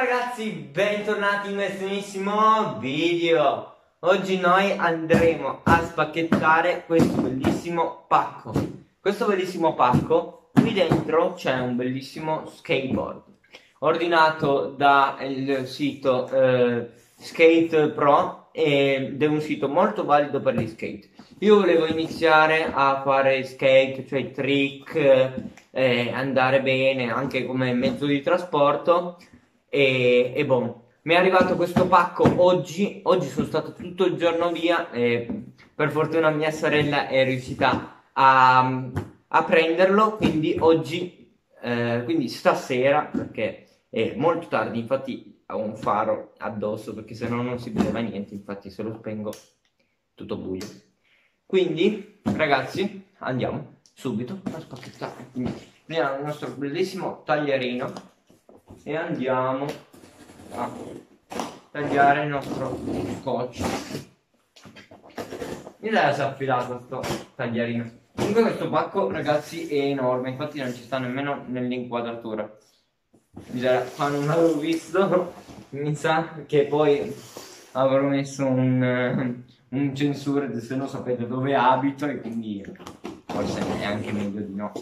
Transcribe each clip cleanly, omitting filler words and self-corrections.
ragazzi, bentornati in questo nuovissimo video. Oggi noi andremo a spacchettare questo bellissimo pacco. Questo bellissimo pacco, qui dentro c'è un bellissimo skateboard ordinato dal sito Skate Pro ed è un sito molto valido per gli skate. Io volevo iniziare a fare skate, cioè trick, andare bene anche come mezzo di trasporto e boh, mi è arrivato questo pacco oggi sono stato tutto il giorno via e per fortuna mia sorella è riuscita a prenderlo, quindi oggi, quindi stasera, perché è molto tardi, infatti ho un faro addosso perché se no non si vedeva niente, infatti se lo spengo tutto buio. Quindi ragazzi andiamo subito a spacchettare. Quindi prendiamo il nostro bellissimo taglierino e andiamo a tagliare il nostro scotch. Mi dai se affilato sto taglierino. Comunque questo pacco ragazzi è enorme, infatti non ci sta nemmeno nell'inquadratura. Quando non l'avevo visto mi sa che poi avrò messo un censore, se no sapete dove abito e quindi forse è anche meglio di no.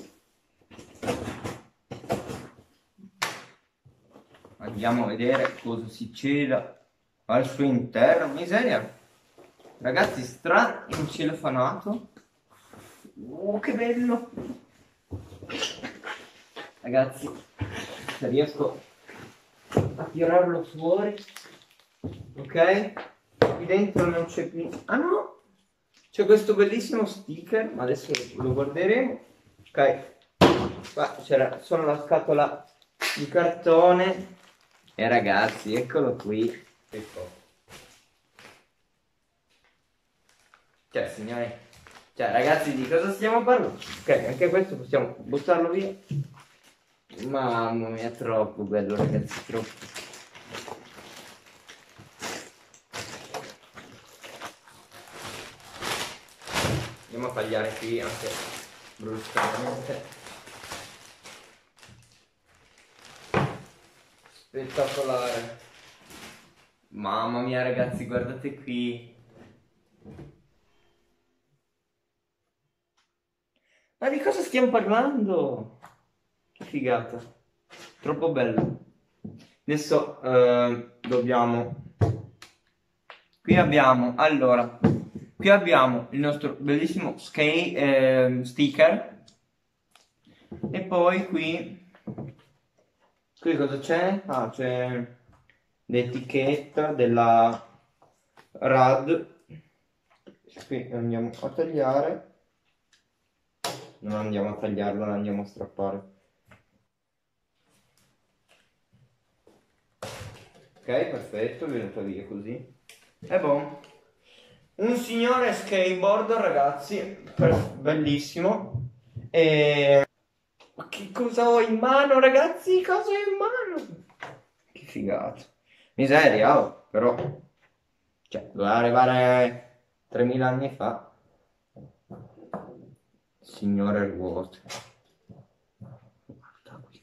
Andiamo a vedere cosa si cela al suo interno. Miseria, ragazzi, stra incelofanato. Che bello, ragazzi, se riesco a tirarlo fuori. Ok, qui dentro non c'è più, ah no, c'è questo bellissimo sticker, ma adesso lo guarderemo. Ok, qua c'era solo la scatola di cartone e ragazzi eccolo qui. Ecco, cioè signori, cioè ragazzi, di cosa stiamo parlando? Ok, anche questo possiamo buttarlo via. Mamma mia, troppo bello ragazzi, troppo. Andiamo a tagliare qui anche bruscamente. Spettacolare. Mamma mia ragazzi, guardate qui. Ma di cosa stiamo parlando? Che figata. Troppo bello. Adesso dobbiamo... Qui abbiamo, allora... Qui abbiamo il nostro bellissimo sticker. E poi qui cosa c'è? Ah, c'è l'etichetta della RAD. Qui andiamo a tagliare. Non andiamo a tagliarlo, lo andiamo a strappare. Ok, perfetto, è venuto via così. E boh. Un signore skateboard ragazzi, bellissimo. E... ma che cosa ho in mano ragazzi? Cosa ho in mano? Che figata. Miseria, oh, però. Cioè, doveva arrivare 3000 anni fa. Signore ruote. Guarda qui.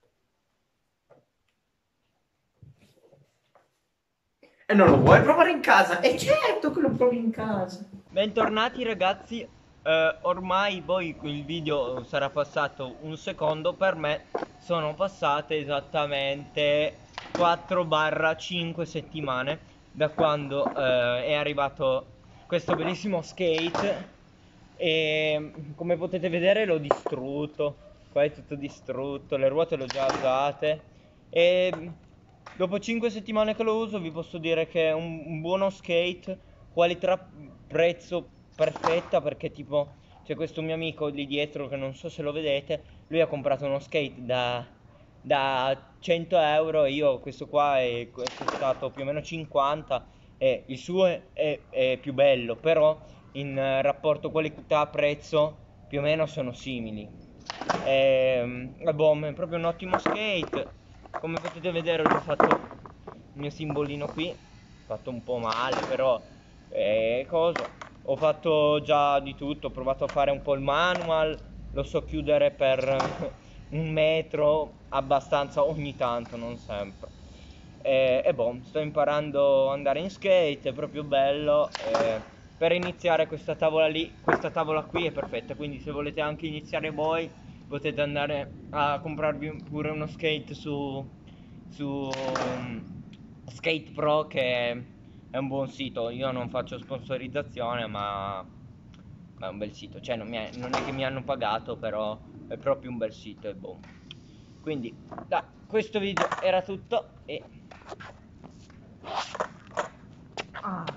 E non lo vuoi provare in casa? E certo che lo provi in casa. Bentornati ragazzi. Ormai poi il video sarà passato un secondo, per me sono passate esattamente 4-5 settimane da quando è arrivato questo bellissimo skate e come potete vedere l'ho distrutto, qua è tutto distrutto, le ruote le ho già usate e dopo 5 settimane che lo uso vi posso dire che è un buono skate, qualità prezzo perfetta, perché tipo c'è questo mio amico lì dietro che non so se lo vedete, lui ha comprato uno skate da 100 euro e io questo qua è costato più o meno 50 e il suo è più bello, però in rapporto qualità prezzo più o meno sono simili. Boh, è proprio un ottimo skate. Come potete vedere ho già fatto il mio simbolino qui, fatto un po' male però ho fatto già di tutto, ho provato a fare un po' il manual, lo so chiudere per 1 metro abbastanza ogni tanto, non sempre. e boh, sto imparando ad andare in skate, è proprio bello. Per iniziare questa tavola qui è perfetta, quindi se volete anche iniziare voi potete andare a comprarvi pure uno skate su Skate Pro, che è un buon sito. Io non faccio sponsorizzazione, ma è un bel sito, cioè non è che mi hanno pagato, però è proprio un bel sito, è buono. Quindi da questo video era tutto e